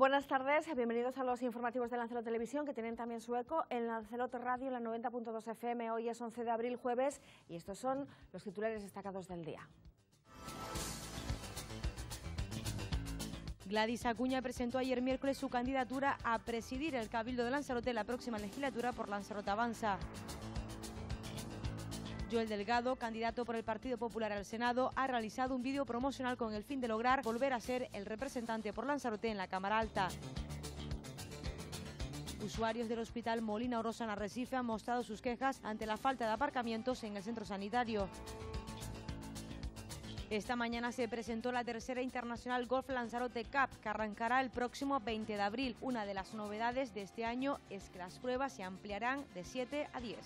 Buenas tardes, bienvenidos a los informativos de Lanzarote Televisión, que tienen también su eco en Lanzarote Radio, en la 90.2 FM. Hoy es 11 de abril, jueves, y estos son los titulares destacados del día. Gladys Acuña presentó ayer miércoles su candidatura a presidir el Cabildo de Lanzarote en la próxima legislatura por Lanzarote Avanza. Joel Delgado, candidato por el Partido Popular al Senado, ha realizado un vídeo promocional con el fin de lograr volver a ser el representante por Lanzarote en la Cámara Alta. Usuarios del Hospital Molina Orosa en Arrecife han mostrado sus quejas ante la falta de aparcamientos en el centro sanitario. Esta mañana se presentó la tercera Internacional Golf Lanzarote Cup, que arrancará el próximo 20 de abril. Una de las novedades de este año es que las pruebas se ampliarán de 7 a 10.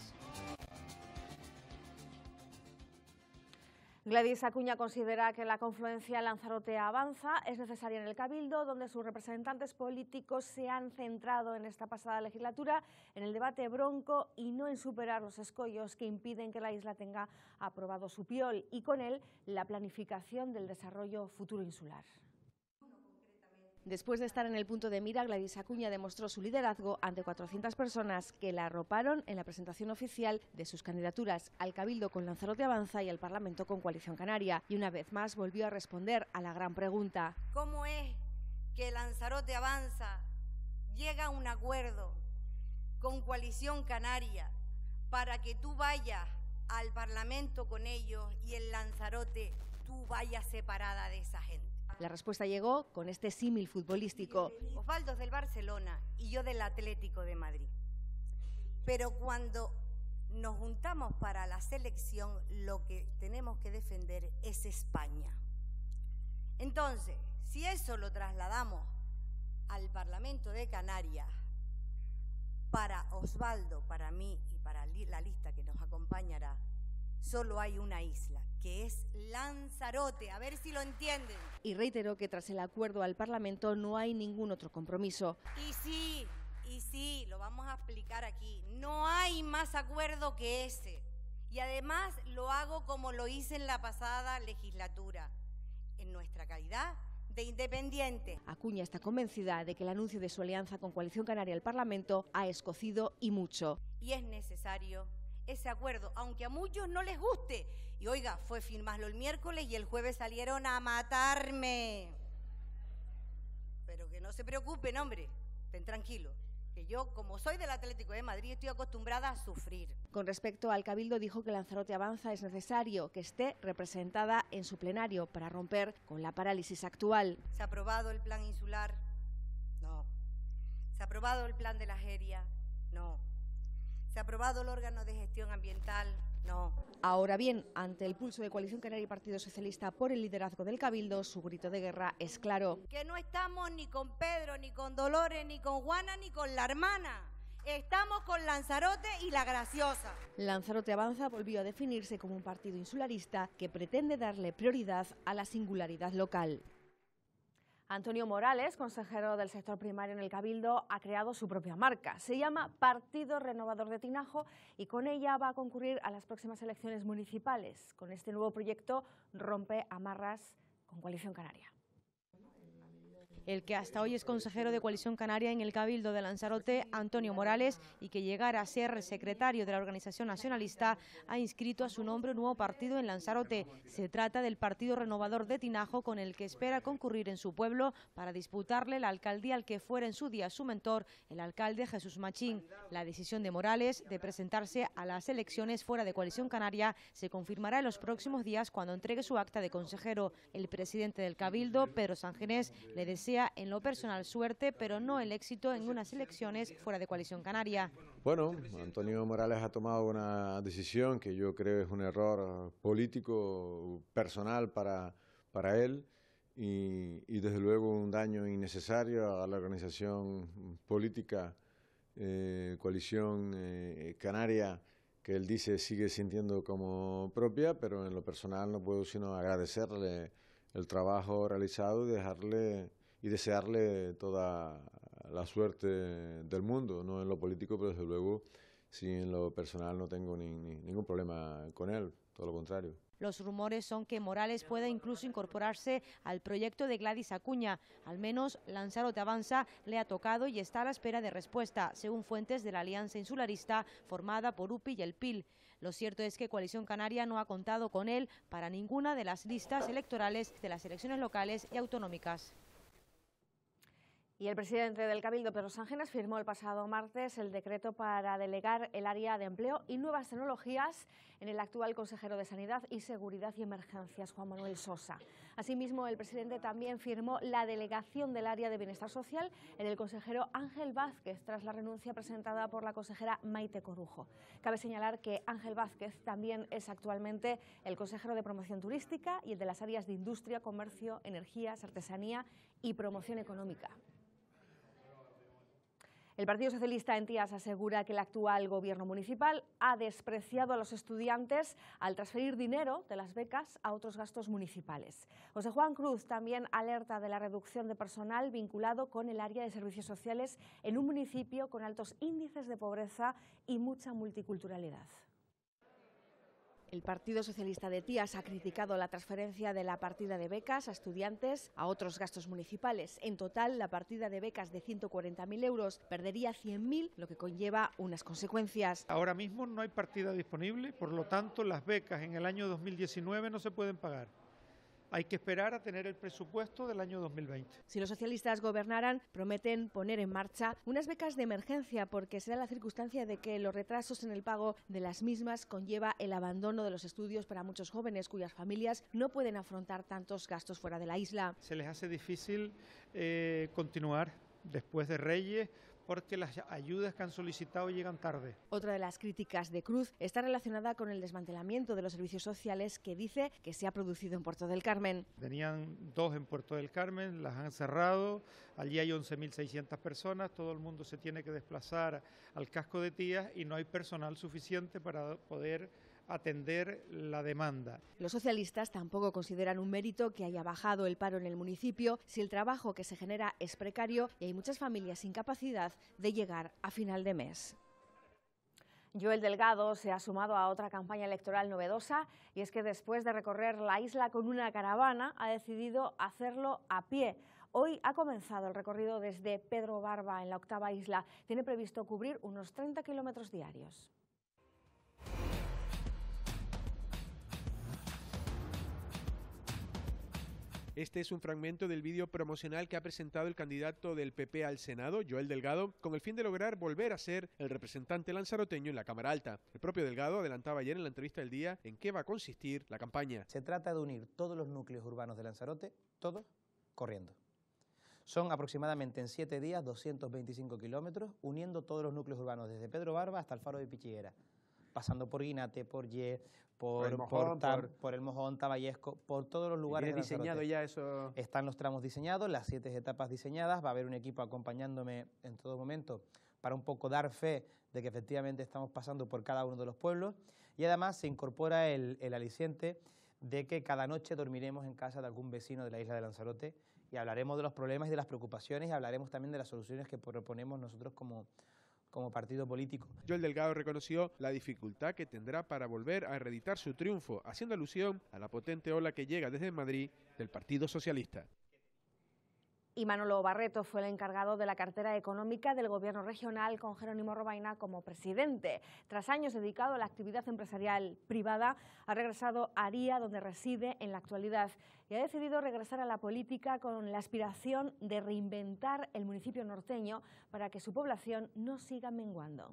Gladys Acuña considera que la confluencia Lanzarote Avanza es necesaria en el Cabildo, donde sus representantes políticos se han centrado en esta pasada legislatura en el debate bronco y no en superar los escollos que impiden que la isla tenga aprobado su PIOL y con él la planificación del desarrollo futuro insular. Después de estar en el punto de mira, Gladys Acuña demostró su liderazgo ante 400 personas que la arroparon en la presentación oficial de sus candidaturas al Cabildo con Lanzarote Avanza y al Parlamento con Coalición Canaria. Y una vez más volvió a responder a la gran pregunta: ¿cómo es que Lanzarote Avanza llega a un acuerdo con Coalición Canaria para que tú vayas al Parlamento con ellos y en Lanzarote tú vayas separada de esa gente? La respuesta llegó con este símil futbolístico. Osvaldo es del Barcelona y yo del Atlético de Madrid. Pero cuando nos juntamos para la selección, lo que tenemos que defender es España. Entonces, si eso lo trasladamos al Parlamento de Canarias, para Osvaldo, para mí y para la lista que nos acompañará, solo hay una isla, que es Lanzarote, a ver si lo entienden. Y reiteró que tras el acuerdo al Parlamento no hay ningún otro compromiso. Y sí, lo vamos a explicar aquí. No hay más acuerdo que ese. Y además lo hago como lo hice en la pasada legislatura, en nuestra calidad de independiente. Acuña está convencida de que el anuncio de su alianza con Coalición Canaria al Parlamento ha escocido y mucho. Y es necesario ese acuerdo, aunque a muchos no les guste. Y oiga, fue firmarlo el miércoles y el jueves salieron a matarme. Pero que no se preocupen, hombre, estén tranquilos, que yo, como soy del Atlético de Madrid, estoy acostumbrada a sufrir. Con respecto al Cabildo, dijo que Lanzarote Avanza es necesario que esté representada en su plenario para romper con la parálisis actual. ¿Se ha aprobado el plan insular? No. ¿Se ha aprobado el plan de la Jeria? No. ¿Se ha aprobado el órgano de gestión ambiental? No. Ahora bien, ante el pulso de Coalición Canaria y Partido Socialista por el liderazgo del Cabildo, su grito de guerra es claro. Que no estamos ni con Pedro, ni con Dolores, ni con Juana, ni con la hermana. Estamos con Lanzarote y la Graciosa. Lanzarote Avanza volvió a definirse como un partido insularista que pretende darle prioridad a la singularidad local. Antonio Morales, consejero del sector primario en el Cabildo, ha creado su propia marca. Se llama Partido Renovador de Tinajo y con ella va a concurrir a las próximas elecciones municipales. Con este nuevo proyecto rompe amarras con Coalición Canaria. El que hasta hoy es consejero de Coalición Canaria en el Cabildo de Lanzarote, Antonio Morales, y que llegara a ser secretario de la organización nacionalista, ha inscrito a su nombre un nuevo partido en Lanzarote. Se trata del Partido Renovador de Tinajo, con el que espera concurrir en su pueblo para disputarle la alcaldía al que fuera en su día su mentor, el alcalde Jesús Machín. La decisión de Morales de presentarse a las elecciones fuera de Coalición Canaria se confirmará en los próximos días cuando entregue su acta de consejero. El presidente del Cabildo, Pedro Sangenés, le desea en lo personal suerte, pero no el éxito en unas elecciones fuera de Coalición Canaria. Bueno, Antonio Morales ha tomado una decisión que yo creo es un error político, personal para él y desde luego un daño innecesario a la organización política Coalición Canaria, que él dice sigue sintiendo como propia, pero en lo personal no puedo sino agradecerle el trabajo realizado y desearle toda la suerte del mundo, no en lo político, pero desde luego sí en lo personal no tengo ningún problema con él. todo lo contrario. Los rumores son que Morales pueda incluso incorporarse al proyecto de Gladys Acuña. Al menos Lanzarote Avanza le ha tocado y está a la espera de respuesta, según fuentes de la Alianza Insularista formada por UPI y el PIL. Lo cierto es que Coalición Canaria no ha contado con él para ninguna de las listas electorales de las elecciones locales y autonómicas. Y el presidente del Cabildo, Pedro Sánchez, firmó el pasado martes el decreto para delegar el área de empleo y nuevas tecnologías en el actual consejero de Sanidad y Seguridad y Emergencias, Juan Manuel Sosa. Asimismo, el presidente también firmó la delegación del área de Bienestar Social en el consejero Ángel Vázquez, tras la renuncia presentada por la consejera Maite Corujo. Cabe señalar que Ángel Vázquez también es actualmente el consejero de Promoción Turística y el de las áreas de Industria, Comercio, Energías, Artesanía y Promoción Económica. El Partido Socialista en Tías asegura que el actual gobierno municipal ha despreciado a los estudiantes al transferir dinero de las becas a otros gastos municipales. José Juan Cruz también alerta de la reducción de personal vinculado con el área de servicios sociales en un municipio con altos índices de pobreza y mucha multiculturalidad. El Partido Socialista de Tías ha criticado la transferencia de la partida de becas a estudiantes a otros gastos municipales. En total, la partida de becas de 140.000 euros perdería 100.000, lo que conlleva unas consecuencias. Ahora mismo no hay partida disponible, por lo tanto las becas en el año 2019 no se pueden pagar. Hay que esperar a tener el presupuesto del año 2020. Si los socialistas gobernaran, prometen poner en marcha unas becas de emergencia, porque será la circunstancia de que los retrasos en el pago de las mismas conlleva el abandono de los estudios para muchos jóvenes cuyas familias no pueden afrontar tantos gastos fuera de la isla. Se les hace difícil continuar después de Reyes, porque las ayudas que han solicitado llegan tarde. Otra de las críticas de Cruz está relacionada con el desmantelamiento de los servicios sociales que dice que se ha producido en Puerto del Carmen. Tenían 2 en Puerto del Carmen, las han cerrado, allí hay 11.600 personas, todo el mundo se tiene que desplazar al casco de Tías y no hay personal suficiente para poder atender la demanda. Los socialistas tampoco consideran un mérito que haya bajado el paro en el municipio si el trabajo que se genera es precario y hay muchas familias sin capacidad de llegar a final de mes. Joel Delgado se ha sumado a otra campaña electoral novedosa, y es que después de recorrer la isla con una caravana ha decidido hacerlo a pie. Hoy ha comenzado el recorrido desde Pedro Barba en la 8ª isla. Tiene previsto cubrir unos 30 kilómetros diarios. Este es un fragmento del vídeo promocional que ha presentado el candidato del PP al Senado, Joel Delgado, con el fin de lograr volver a ser el representante lanzaroteño en la Cámara Alta. El propio Delgado adelantaba ayer en la entrevista del día en qué va a consistir la campaña. Se trata de unir todos los núcleos urbanos de Lanzarote, todos corriendo. Son aproximadamente en 7 días 225 kilómetros, uniendo todos los núcleos urbanos desde Pedro Barba hasta el Faro de Pichiguera, pasando por Guinate, por Ye, por el Mojón, Taballesco, por todos los lugares de Lanzarote. ¿Diseñado ya eso? Están los tramos diseñados, las 7 etapas diseñadas, va a haber un equipo acompañándome en todo momento para un poco dar fe de que efectivamente estamos pasando por cada uno de los pueblos, y además se incorpora el aliciente de que cada noche dormiremos en casa de algún vecino de la isla de Lanzarote y hablaremos de los problemas y de las preocupaciones y hablaremos también de las soluciones que proponemos nosotros como partido político. Joel Delgado reconoció la dificultad que tendrá para volver a reeditar su triunfo, haciendo alusión a la potente ola que llega desde Madrid del Partido Socialista. Y Manolo Barreto fue el encargado de la cartera económica del Gobierno regional, con Jerónimo Robaina como presidente. Tras años dedicado a la actividad empresarial privada, ha regresado a Aría, donde reside en la actualidad, y ha decidido regresar a la política con la aspiración de reinventar el municipio norteño para que su población no siga menguando.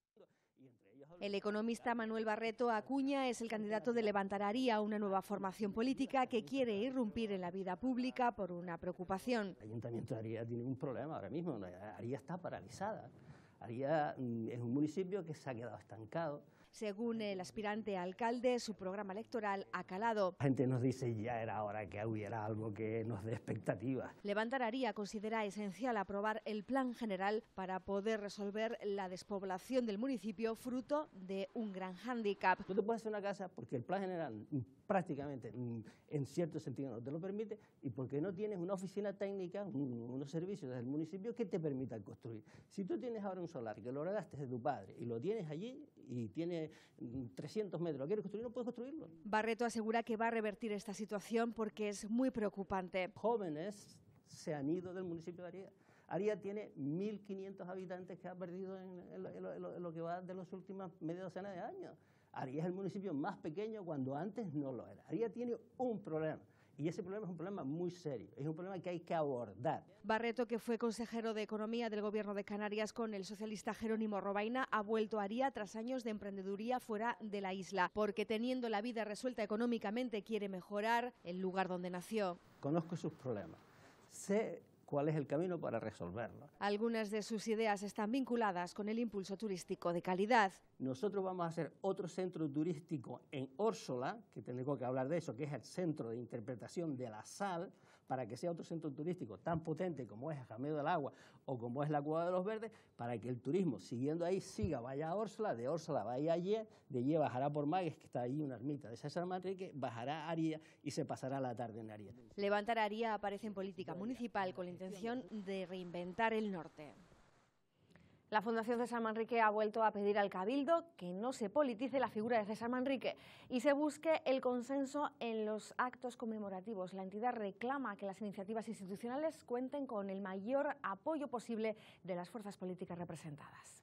El economista Manuel Barreto Acuña es el candidato de Levantar Aría, una nueva formación política que quiere irrumpir en la vida pública por una preocupación. El Ayuntamiento de Aría tiene un problema ahora mismo, Aría está paralizada. Aría es un municipio que se ha quedado estancado. Según el aspirante a alcalde, su programa electoral ha calado. La gente nos dice ya era hora que hubiera algo que nos dé expectativas. Levantar Aría considera esencial aprobar el plan general para poder resolver la despoblación del municipio, fruto de un gran hándicap. No te puedes hacer una casa porque el plan general prácticamente, en cierto sentido, no te lo permite, y porque no tienes una oficina técnica, unos servicios del municipio que te permitan construir. Si tú tienes ahora un solar que lo heredaste de tu padre y lo tienes allí y tienes tiene 300 metros, ¿lo quieres construir? No puedes construirlo. Barreto asegura que va a revertir esta situación porque es muy preocupante. Jóvenes se han ido del municipio de Aría. Aría tiene 1.500 habitantes que ha perdido en lo que va de las últimas media docena de años. Aría es el municipio más pequeño cuando antes no lo era. Aría tiene un problema. Y ese problema es un problema muy serio, es un problema que hay que abordar. Barreto, que fue consejero de Economía del Gobierno de Canarias con el socialista Jerónimo Robaina, ha vuelto a Aría tras años de emprendeduría fuera de la isla, porque teniendo la vida resuelta económicamente quiere mejorar el lugar donde nació. Conozco sus problemas, sé cuál es el camino para resolverlo. Algunas de sus ideas están vinculadas con el impulso turístico de calidad. Nosotros vamos a hacer otro centro turístico en Órsola, que tengo que hablar de eso, que es el centro de interpretación de la sal, para que sea otro centro turístico tan potente como es Jamedo del Agua o como es la Cueva de los Verdes, para que el turismo, siguiendo ahí, vaya a Órsola, de Órsola vaya a Ye, de Ye bajará por Magues, que está ahí una ermita de César Manrique, bajará a Aría y se pasará la tarde en Aría. Levantar Aría aparece en política municipal con la intención de reinventar el norte. La Fundación César Manrique ha vuelto a pedir al Cabildo que no se politice la figura de César Manrique y se busque el consenso en los actos conmemorativos. La entidad reclama que las iniciativas institucionales cuenten con el mayor apoyo posible de las fuerzas políticas representadas.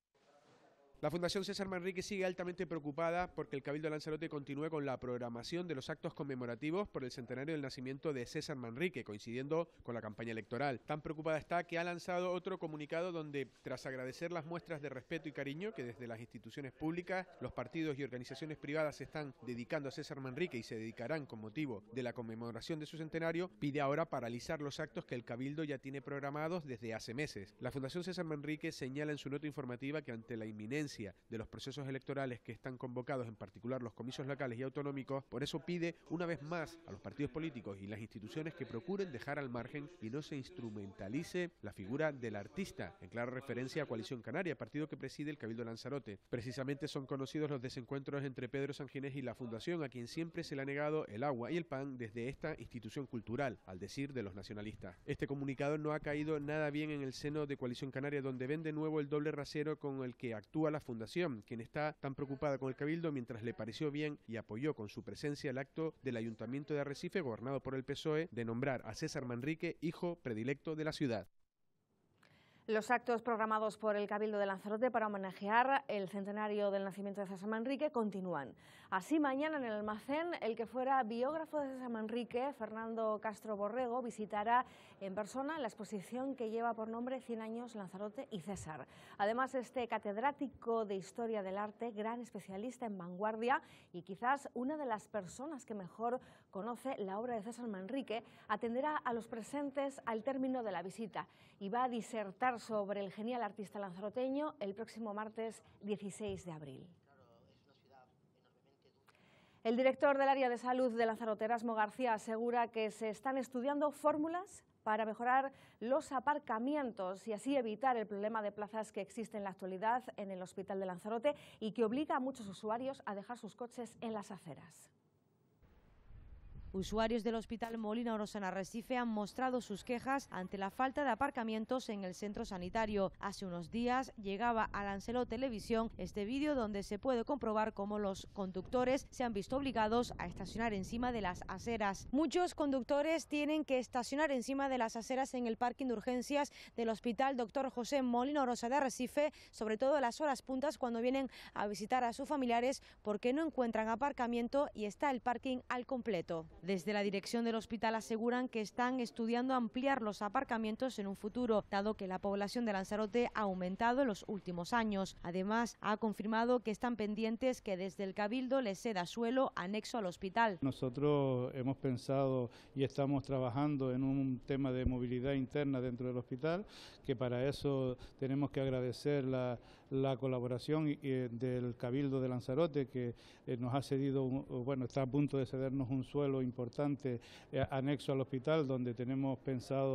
La Fundación César Manrique sigue altamente preocupada porque el Cabildo de Lanzarote continúe con la programación de los actos conmemorativos por el centenario del nacimiento de César Manrique, coincidiendo con la campaña electoral. Tan preocupada está que ha lanzado otro comunicado donde, tras agradecer las muestras de respeto y cariño que desde las instituciones públicas, los partidos y organizaciones privadas se están dedicando a César Manrique y se dedicarán con motivo de la conmemoración de su centenario, pide ahora paralizar los actos que el Cabildo ya tiene programados desde hace meses. La Fundación César Manrique señala en su nota informativa que ante la inminencia de los procesos electorales que están convocados, en particular los comicios locales y autonómicos, por eso pide una vez más a los partidos políticos y las instituciones que procuren dejar al margen y no se instrumentalice la figura del artista, en clara referencia a Coalición Canaria, partido que preside el Cabildo de Lanzarote. Precisamente son conocidos los desencuentros entre Pedro Sanginés y la Fundación, a quien siempre se le ha negado el agua y el pan desde esta institución cultural, al decir de los nacionalistas. Este comunicado no ha caído nada bien en el seno de Coalición Canaria, donde ven de nuevo el doble rasero con el que actúa la Fundación, quien está tan preocupada con el Cabildo mientras le pareció bien y apoyó con su presencia el acto del Ayuntamiento de Arrecife, gobernado por el PSOE, de nombrar a César Manrique hijo predilecto de la ciudad. Los actos programados por el Cabildo de Lanzarote para homenajear el centenario del nacimiento de César Manrique continúan. Así, mañana en el Almacén, el que fuera biógrafo de César Manrique, Fernando Castro Borrego, visitará en persona la exposición que lleva por nombre 100 años Lanzarote y César. Además, este catedrático de Historia del Arte, gran especialista en vanguardia y quizás una de las personas que mejor conoce la obra de César Manrique, atenderá a los presentes al término de la visita y va a disertar sobre el genial artista lanzaroteño el próximo martes 16 de abril. El director del área de salud de Lanzarote, Erasmo García, asegura que se están estudiando fórmulas para mejorar los aparcamientos y así evitar el problema de plazas que existe en la actualidad en el Hospital de Lanzarote y que obliga a muchos usuarios a dejar sus coches en las aceras. Usuarios del Hospital Molina Orosa en Arrecife han mostrado sus quejas ante la falta de aparcamientos en el centro sanitario. Hace unos días llegaba a Lancelot Televisión este vídeo donde se puede comprobar cómo los conductores se han visto obligados a estacionar encima de las aceras. Muchos conductores tienen que estacionar encima de las aceras en el parking de urgencias del Hospital Dr. José Molina Orosa de Arrecife, sobre todo a las horas puntas cuando vienen a visitar a sus familiares porque no encuentran aparcamiento y está el parking al completo. Desde la dirección del hospital aseguran que están estudiando ampliar los aparcamientos en un futuro, dado que la población de Lanzarote ha aumentado en los últimos años. Además, ha confirmado que están pendientes que desde el Cabildo les ceda suelo anexo al hospital. Nosotros hemos pensado y estamos trabajando en un tema de movilidad interna dentro del hospital, que para eso tenemos que agradecer la colaboración del Cabildo de Lanzarote, que nos ha cedido, está a punto de cedernos un suelo importante anexo al hospital, donde tenemos pensado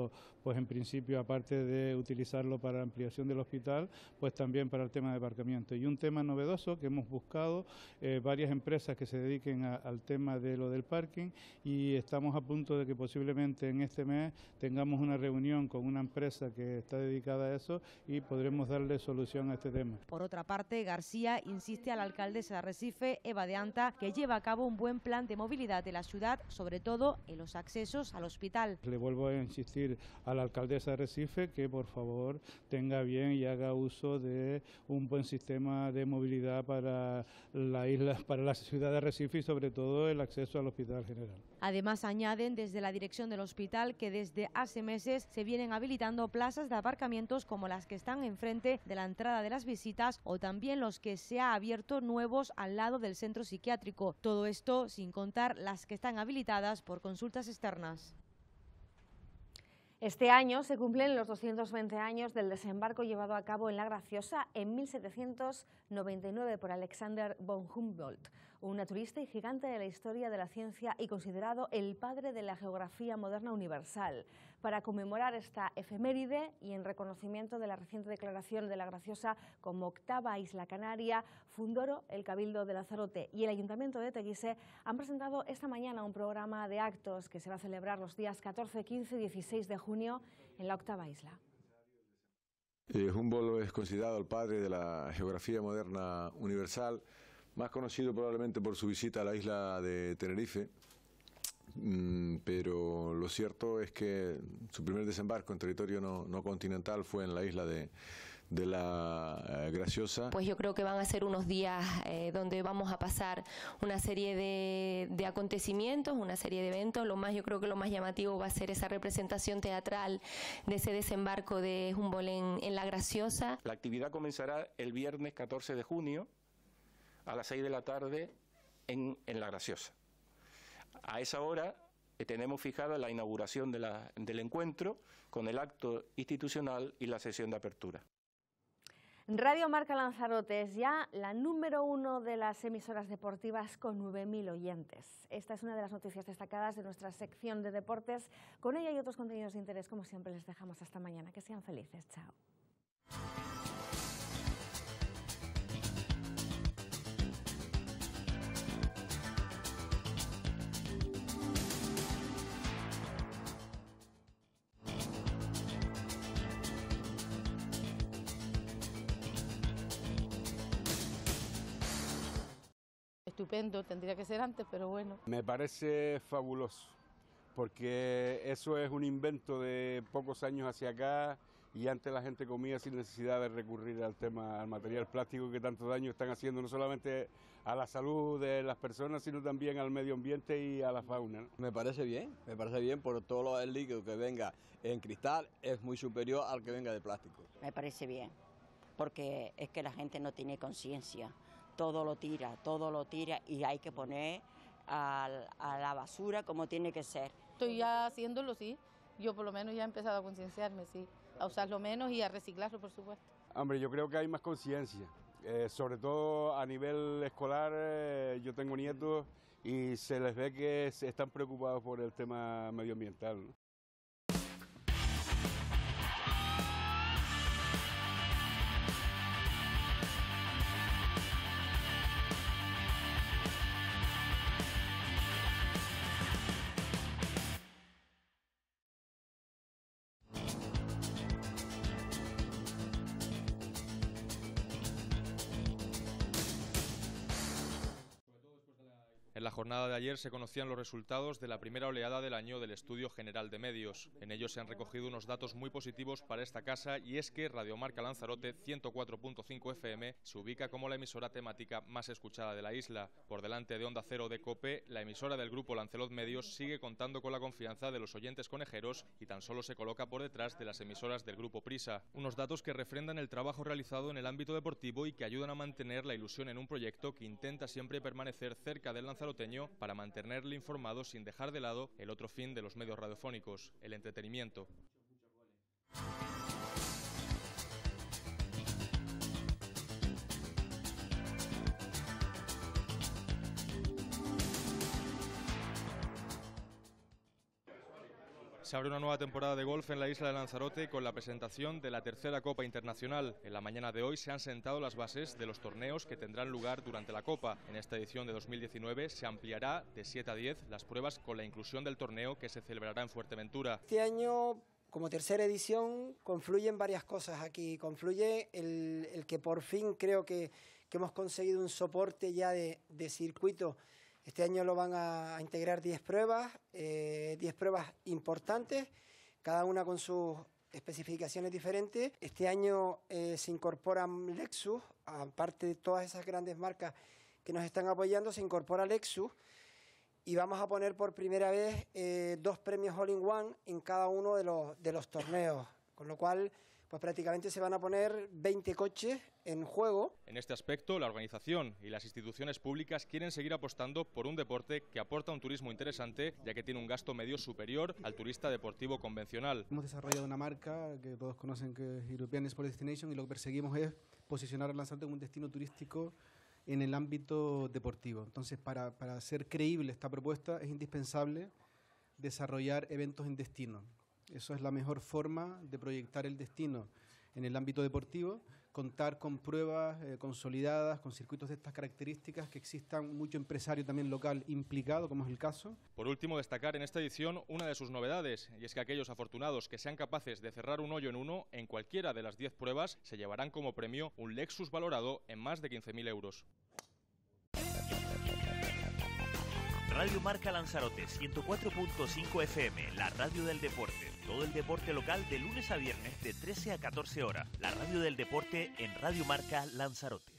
pues en principio, aparte de utilizarlo para ampliación del hospital, pues también para el tema de aparcamiento. Y un tema novedoso que hemos buscado varias empresas que se dediquen al tema de lo del parking, y estamos a punto de que posiblemente en este mes tengamos una reunión con una empresa que está dedicada a eso y podremos darle solución a este tema. Por otra parte, García insiste a la alcaldesa de Arrecife, Eva de Anta, que lleva a cabo un buen plan de movilidad de la ciudad, sobre todo en los accesos al hospital. Le vuelvo a insistir a la alcaldesa de Arrecife que por favor tenga bien y haga uso de un buen sistema de movilidad para la isla, para la ciudad de Arrecife y sobre todo el acceso al hospital general. Además, añaden desde la dirección del hospital que desde hace meses se vienen habilitando plazas de aparcamientos como las que están enfrente de la entrada de las visitas o también los que se ha abierto nuevos al lado del centro psiquiátrico. Todo esto sin contar las que están habilitadas por consultas externas. Este año se cumplen los 220 años del desembarco llevado a cabo en La Graciosa en 1799 por Alexander von Humboldt, un naturista y gigante de la historia de la ciencia y considerado el padre de la geografía moderna universal. Para conmemorar esta efeméride y en reconocimiento de la reciente declaración de La Graciosa como octava isla canaria, Fundoro, el Cabildo de Lanzarote y el Ayuntamiento de Teguise han presentado esta mañana un programa de actos que se va a celebrar los días 14, 15 y 16 de junio en la octava isla. Humboldt es considerado el padre de la geografía moderna universal, más conocido probablemente por su visita a la isla de Tenerife, pero lo cierto es que su primer desembarco en territorio no continental fue en la isla de La Graciosa. Pues yo creo que van a ser unos días donde vamos a pasar una serie de acontecimientos, una serie de eventos. Yo creo que lo más llamativo va a ser esa representación teatral de ese desembarco de Humboldt en La Graciosa. La actividad comenzará el viernes 14 de junio a las 6 de la tarde en La Graciosa. A esa hora tenemos fijada la inauguración del encuentro con el acto institucional y la sesión de apertura. Radio Marca Lanzarote es ya la número 1 de las emisoras deportivas con 9.000 oyentes. Esta es una de las noticias destacadas de nuestra sección de deportes. Con ella y otros contenidos de interés, como siempre, les dejamos hasta mañana. Que sean felices. Chao. Estupendo, tendría que ser antes, pero bueno. Me parece fabuloso, porque eso es un invento de pocos años hacia acá y antes la gente comía sin necesidad de recurrir al material plástico que tanto daño están haciendo no solamente a la salud de las personas, sino también al medio ambiente y a la fauna, ¿no? Me parece bien por todo el líquido que venga en cristal es muy superior al que venga de plástico. Me parece bien, porque es que la gente no tiene conciencia. Todo lo tira y hay que poner a la basura como tiene que ser. Estoy ya haciéndolo, sí. Yo por lo menos ya he empezado a concienciarme, sí. A usarlo menos y a reciclarlo, por supuesto. Hombre, yo creo que hay más conciencia. Sobre todo a nivel escolar, yo tengo nietos y se les ve que están preocupados por el tema medioambiental, ¿no? En la jornada de ayer se conocían los resultados de la primera oleada del año del Estudio General de Medios. En ellos se han recogido unos datos muy positivos para esta casa y es que Radio Marca Lanzarote 104.5 FM se ubica como la emisora temática más escuchada de la isla. Por delante de Onda Cero de COPE, la emisora del grupo Lancelot Medios sigue contando con la confianza de los oyentes conejeros y tan solo se coloca por detrás de las emisoras del grupo Prisa. Unos datos que refrendan el trabajo realizado en el ámbito deportivo y que ayudan a mantener la ilusión en un proyecto que intenta siempre permanecer cerca del lanzaroteño para mantenerle informado sin dejar de lado el otro fin de los medios radiofónicos, el entretenimiento. Se abre una nueva temporada de golf en la isla de Lanzarote con la presentación de la tercera Copa Internacional. En la mañana de hoy se han sentado las bases de los torneos que tendrán lugar durante la Copa. En esta edición de 2019 se ampliará de 7 a 10 las pruebas con la inclusión del torneo que se celebrará en Fuerteventura. Este año, como tercera edición, confluyen varias cosas aquí. Confluye el que por fin creo que hemos conseguido un soporte ya de circuito. Este año lo van a integrar 10 pruebas importantes, cada una con sus especificaciones diferentes. Este año se incorporan Lexus, aparte de todas esas grandes marcas que nos están apoyando, se incorpora Lexus y vamos a poner por primera vez 2 premios All-in-One en cada uno de los torneos, con lo cual pues prácticamente se van a poner 20 coches en juego. En este aspecto, la organización y las instituciones públicas quieren seguir apostando por un deporte que aporta un turismo interesante, ya que tiene un gasto medio superior al turista deportivo convencional. Hemos desarrollado una marca que todos conocen, que es European Sport Destination, y lo que perseguimos es posicionar a Lanzarote como un destino turístico en el ámbito deportivo. Entonces, para hacer creíble esta propuesta es indispensable desarrollar eventos en destino. Eso es la mejor forma de proyectar el destino en el ámbito deportivo, contar con pruebas consolidadas, con circuitos de estas características, que existan mucho empresario también local implicado, como es el caso. Por último, destacar en esta edición una de sus novedades, y es que aquellos afortunados que sean capaces de cerrar un hoyo en uno en cualquiera de las 10 pruebas se llevarán como premio un Lexus valorado en más de 15.000 euros. Radio Marca Lanzarote, 104.5 FM, la radio del deporte. Todo el deporte local de lunes a viernes de 13 a 14 horas. La radio del deporte en Radio Marca Lanzarote.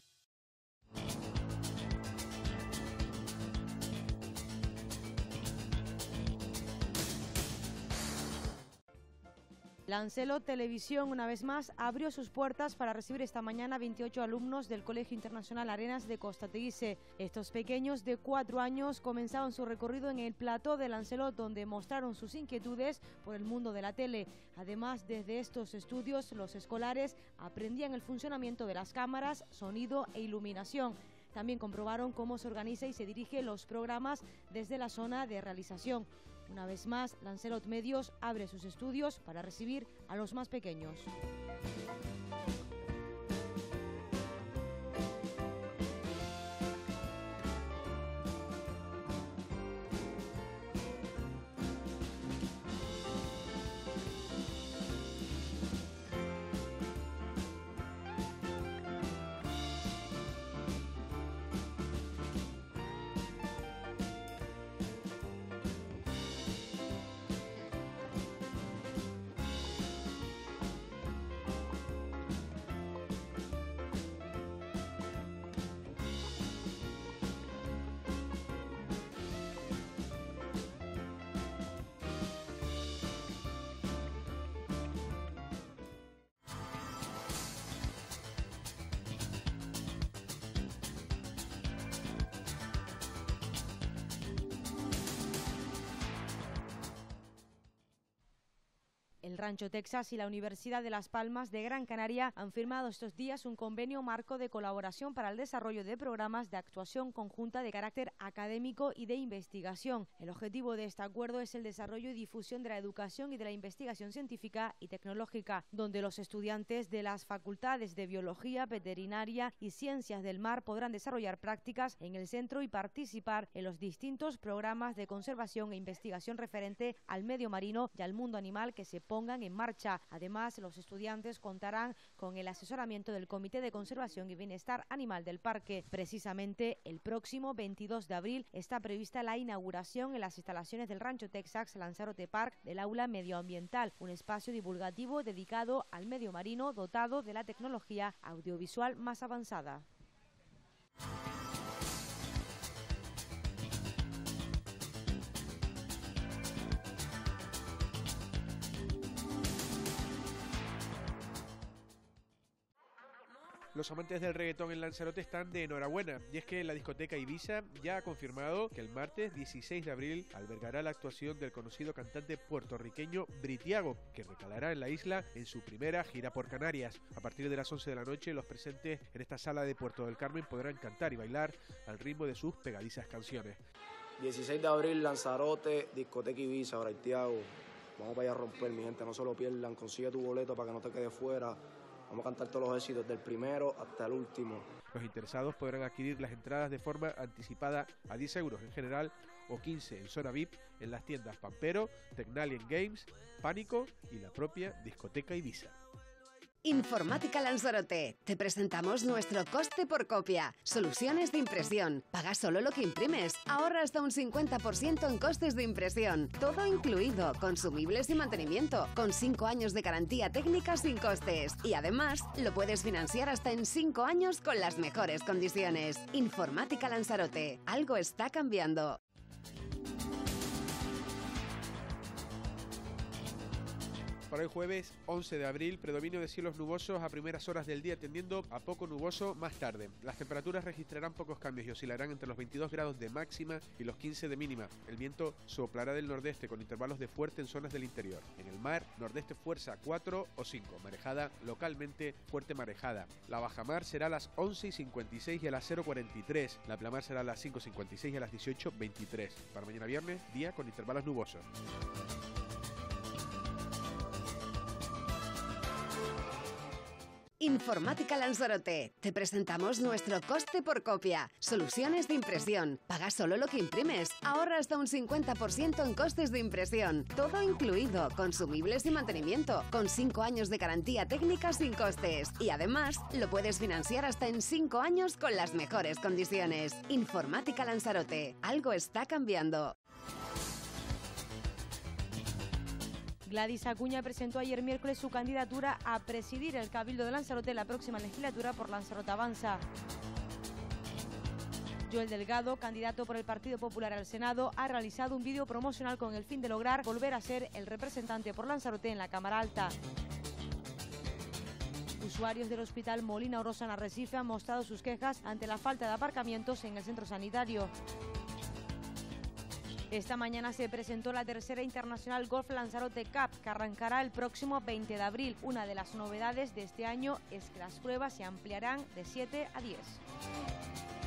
Lancelot Televisión, una vez más, abrió sus puertas para recibir esta mañana 28 alumnos del Colegio Internacional Arenas de Costa Teguise. Estos pequeños de 4 años comenzaban su recorrido en el plató de Lancelot, donde mostraron sus inquietudes por el mundo de la tele. Además, desde estos estudios, los escolares aprendían el funcionamiento de las cámaras, sonido e iluminación. También comprobaron cómo se organiza y se dirige los programas desde la zona de realización. Una vez más, Lancelot Medios abre sus estudios para recibir a los más pequeños. El Rancho Texas y la Universidad de Las Palmas de Gran Canaria han firmado estos días un convenio marco de colaboración para el desarrollo de programas de actuación conjunta de carácter académico y de investigación. El objetivo de este acuerdo es el desarrollo y difusión de la educación y de la investigación científica y tecnológica, donde los estudiantes de las facultades de Biología, Veterinaria y Ciencias del Mar podrán desarrollar prácticas en el centro y participar en los distintos programas de conservación e investigación referente al medio marino y al mundo animal que se pongan en marcha. Además, los estudiantes contarán con el asesoramiento del Comité de Conservación y Bienestar Animal del Parque. Precisamente el próximo 22 de abril está prevista la inauguración en las instalaciones del Rancho Texas Lanzarote Park del Aula Medioambiental, un espacio divulgativo dedicado al medio marino dotado de la tecnología audiovisual más avanzada. Los amantes del reggaetón en Lanzarote están de enhorabuena, y es que la discoteca Ibiza ya ha confirmado que el martes 16 de abril albergará la actuación del conocido cantante puertorriqueño Britiago, que recalará en la isla en su primera gira por Canarias. A partir de las 11 de la noche, los presentes en esta sala de Puerto del Carmen podrán cantar y bailar al ritmo de sus pegadizas canciones. 16 de abril, Lanzarote, discoteca Ibiza, Britiago. Vamos para allá a romper, mi gente, no se lo pierdan, consigue tu boleto para que no te quedes fuera. Vamos a cantar todos los éxitos, del primero hasta el último. Los interesados podrán adquirir las entradas de forma anticipada a 10 euros en general o 15 en zona VIP en las tiendas Pampero, Tecnalien Games, Pánico y la propia discoteca Ibiza. Informática Lanzarote. Te presentamos nuestro coste por copia. Soluciones de impresión. Paga solo lo que imprimes. Ahorra hasta un 50% en costes de impresión. Todo incluido, consumibles y mantenimiento. Con 5 años de garantía técnica sin costes. Y además, lo puedes financiar hasta en 5 años con las mejores condiciones. Informática Lanzarote. Algo está cambiando. Para hoy jueves 11 de abril, predominio de cielos nubosos a primeras horas del día, tendiendo a poco nuboso más tarde. Las temperaturas registrarán pocos cambios y oscilarán entre los 22 grados de máxima y los 15 de mínima. El viento soplará del nordeste con intervalos de fuerte en zonas del interior. En el mar, nordeste fuerza 4 o 5, marejada localmente fuerte marejada. La bajamar será a las 11:56 y a las 0:43. La pleamar será a las 5:56 y a las 18:23. Para mañana viernes, día con intervalos nubosos. Informática Lanzarote. Te presentamos nuestro coste por copia. Soluciones de impresión. Paga solo lo que imprimes. Ahorra hasta un 50% en costes de impresión. Todo incluido, consumibles y mantenimiento. Con 5 años de garantía técnica sin costes. Y además, lo puedes financiar hasta en 5 años con las mejores condiciones. Informática Lanzarote. Algo está cambiando. Gladys Acuña presentó ayer miércoles su candidatura a presidir el Cabildo de Lanzarote en la próxima legislatura por Lanzarote Avanza. Joel Delgado, candidato por el Partido Popular al Senado, ha realizado un vídeo promocional con el fin de lograr volver a ser el representante por Lanzarote en la Cámara Alta. Usuarios del Hospital Molina Orosa en Arrecife han mostrado sus quejas ante la falta de aparcamientos en el centro sanitario. Esta mañana se presentó la tercera Internacional Golf Lanzarote Cup, que arrancará el próximo 20 de abril. Una de las novedades de este año es que las pruebas se ampliarán de 7 a 10.